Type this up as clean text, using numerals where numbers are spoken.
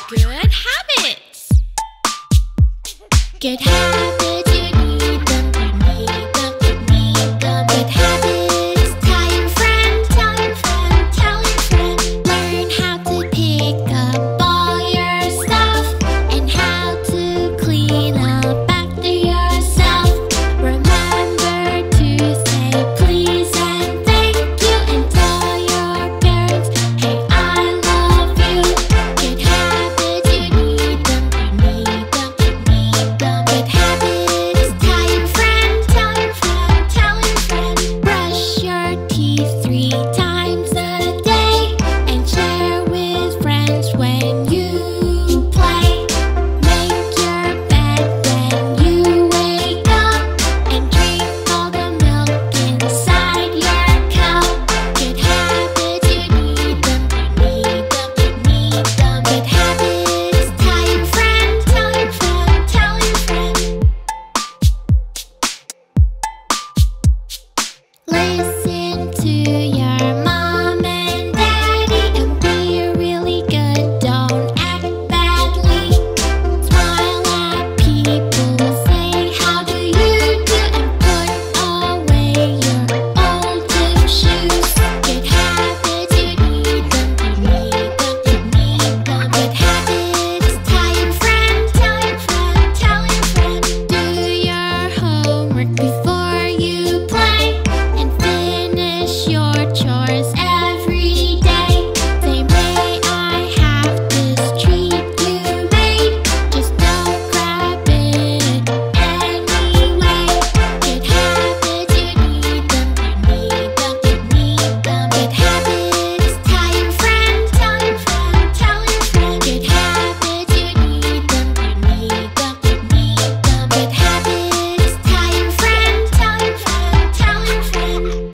Good habits. Good habits, you need them, you need them, you need them. Good habits, tell your friend, tell your friend, tell your friend. Learn how to pick up all your stuff and how to clean up after yourself. Remember to say please and thank you and tell your parents, hey, I love you. Good habits, you need them, you need them, you need them. Good habits, tell your friend, tell your friend, tell your friend. Brush your teeth 3 times a day and share with friends when you